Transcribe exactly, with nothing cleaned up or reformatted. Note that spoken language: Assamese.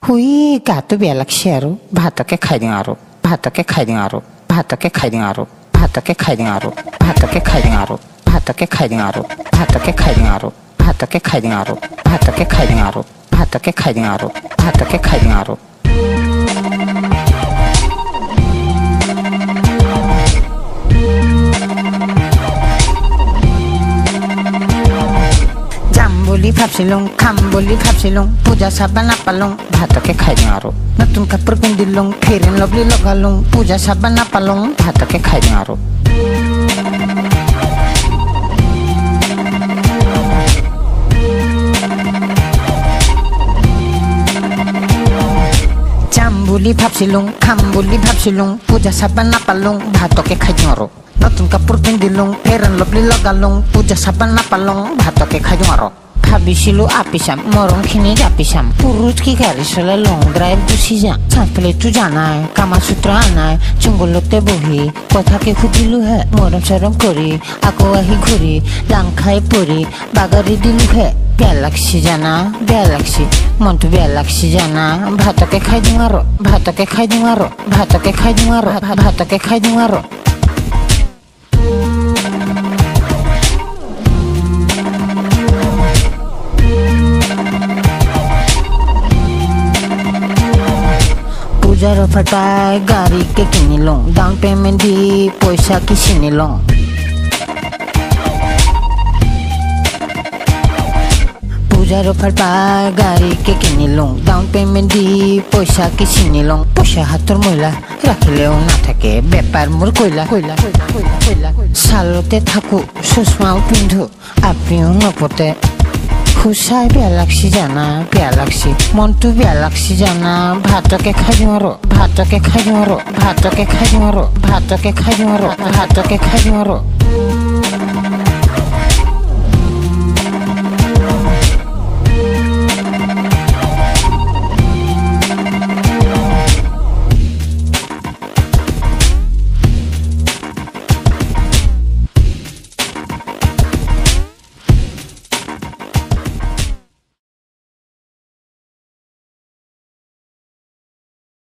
হুই গাটো বেয়া লাগছে আৰু ভাতকে খাই দিওঁ আৰু ভাতকে খাই দিওঁ আৰু ভাতকে খাই দিওঁ আৰু ভাতকে খাই দিওঁ আৰু ভাতকে খাই দিওঁ আৰু ভাতকে খাই দিওঁ আৰু ভাতকে খাই দিওঁ আৰু ভাতকে খাই দিওঁ আৰু ভাতকে খাই দিওঁ আৰু ভাতকে খাই দিওঁ আৰু ভাতকে খাই দিওঁ আৰু বুলি ভাবছিলুং খাম বুলি ভাবছিলুং পূজা চাবা নাপালুং ভাতকে খাই দিওঁ আৰু নতুন কাপোৰ পিন্ধিলুং ফেয়াৰ এণ্ড লাভলী লগালুং পূজা চাবা নাপালুং ভাতকে খাই দিওঁ আৰু যাম বুলি ভাবছিলুং খাম বুলি ভাবছিলুং পূজা চাবা নাপালুং ভাতকে খাই দিওঁ আৰু নতুন কাপোৰ পিন্ধিলুং ফেয়াৰ এণ্ড লাভলী লগালুং পূজা চাবা নাপালুং ভাতকে খাই দিওঁ আৰু ভাবিছিলো আপিচাম মৰমখিনি জাপিচাম পুৰুষ কি গাড়ী চলাই লং ড্ৰাইভ গুচি যাম চাঁদফালেতো জানাই কামাসূত্ৰ আনাই জংঘলতে বহি কথাকে সুধিলো হে মৰম চৰম কৰি আকৌ আহি ঘূৰি লাং খাই পৰি বাগৰি দিলো হে বেয়া লাগছি জানা বেয়া লাগছি মনটো বেয়া লাগছি জানা ভাতকে খাই দিওঁ আৰু ভাতকে খাই দিওঁ আৰু ভাতকে খাই দিওঁ আৰু ভাতকে খাই দিওঁ আৰু পূজাৰ অফাৰ পাই গাড়ীকে কিনিলুং ডাউন পেমেণ্ট দি পইচা কি চিনিলুং পূজাৰ অফাৰ পাই গাড়ীকে কিনিলুং ডাউন পেমেণ্ট দি পইচা কি চিনিলুং পইচা হাতৰ মহিলা ৰাখিলেও নাথাকে বেপাৰ মোৰ কয়লা কয়লা কয়লা ছালতে থাকো চশমাও পিন্ধো আপুনিও নপতে খুচাই বেয়া লাগছি জানা বেয়া লাগছি মনটো বেয়া লাগছি জানা ভাতকে খাই দিওঁ আৰু ভাতকে খাই দিওঁ আৰু ভাতকে খাই দিওঁ আৰু ভাতকে খাই দিওঁ আৰু ভাতকে খাই দিওঁ আৰু